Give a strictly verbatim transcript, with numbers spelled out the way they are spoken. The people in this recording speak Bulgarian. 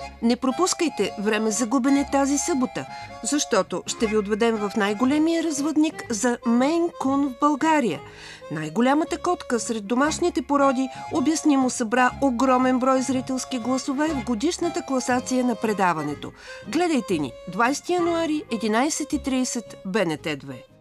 Не пропускайте време за губене тази събота, защото ще ви отведем в най-големия развъдник за Мейн Кун в България. Най-голямата котка сред домашните породи обяснимо събра огромен брой зрителски гласове в годишната класация на предаването. Гледайте ни двайсети януари, единайсет и трийсет, Б Н Т две.